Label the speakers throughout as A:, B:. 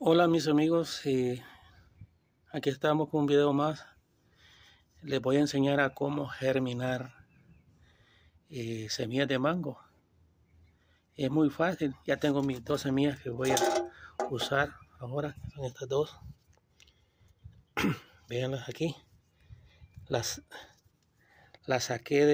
A: Hola mis amigos, aquí estamos con un video más. Les voy a enseñar a cómo germinar semillas de mango. Es muy fácil, ya tengo mis dos semillas que voy a usar ahora, son estas dos. Véanlas aquí, las saqué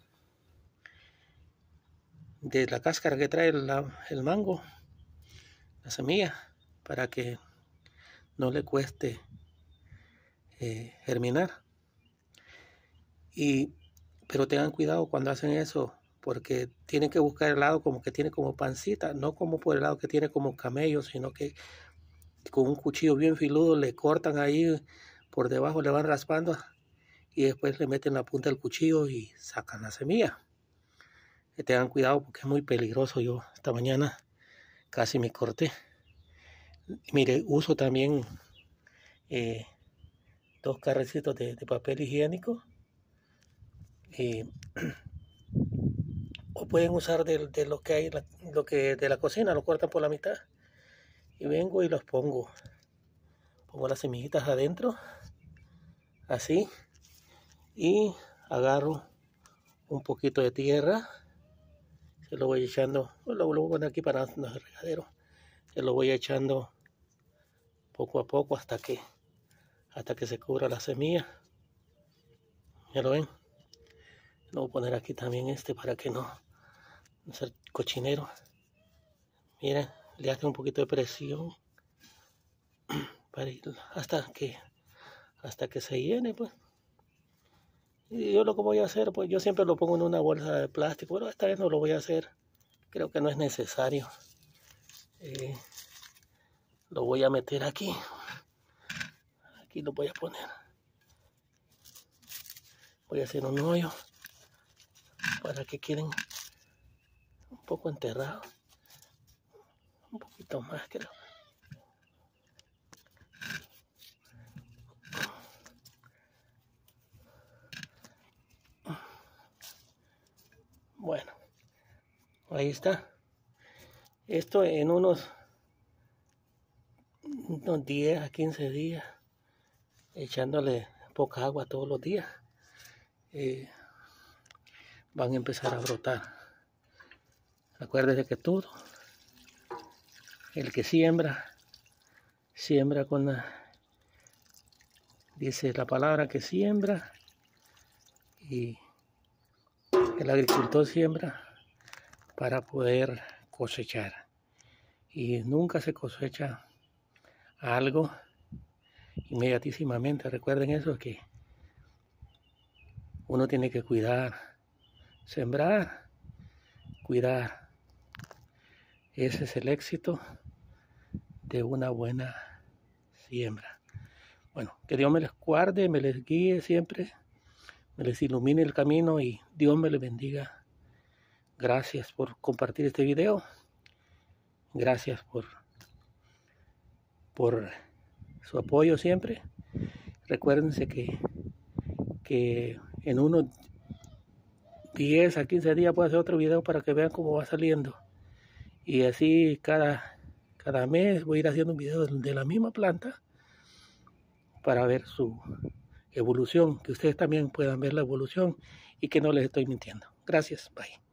A: de la cáscara que trae el mango, la semilla, para que no le cueste germinar. Pero tengan cuidado cuando hacen eso, porque tienen que buscar el lado como que tiene como pancita, no como por el lado que tiene como camello, sino que con un cuchillo bien filudo le cortan ahí por debajo, le van raspando y después le meten la punta del cuchillo y sacan la semilla. Que tengan cuidado porque es muy peligroso. Yo esta mañana casi me corté. Mire, uso también dos carrecitos de papel higiénico. O pueden usar de lo que hay, de la cocina, lo cortan por la mitad. Y vengo y los pongo las semillitas adentro, así. Y agarro un poquito de tierra, se lo voy echando, lo voy a poner aquí para el regadero. Se lo voy echando poco a poco hasta que se cubra la semilla. Ya lo ven. Lo voy a poner aquí también para que no sea cochinero. Miren, le hace un poquito de presión para ir hasta que se llene, pues. Y yo lo que voy a hacer, pues yo siempre lo pongo en una bolsa de plástico, pero esta vez no lo voy a hacer. Creo que no es necesario. Lo voy a meter aquí. Aquí lo voy a poner. Voy a hacer un hoyo para que queden un poco enterrados. Un poquito más, creo. Bueno, ahí está. Esto en unos 10 a 15 días, echándole poca agua todos los días, van a empezar a brotar. Acuérdese que todo, el que siembra dice la palabra que siembra, y el agricultor siembra para poder cosechar. Y nunca se cosecha algo inmediatísimamente. Recuerden eso, que uno tiene que cuidar, sembrar, cuidar. Ese es el éxito de una buena siembra. Bueno, que Dios me les guarde, me les guíe siempre, me les ilumine el camino y Dios me les bendiga. Gracias por compartir este video. Gracias por su apoyo siempre. Recuérdense que en unos 10 a 15 días puedo hacer otro video para que vean cómo va saliendo. Y así cada mes voy a ir haciendo un video de la misma planta para ver su evolución, que ustedes también puedan ver la evolución y que no les estoy mintiendo. Gracias, bye.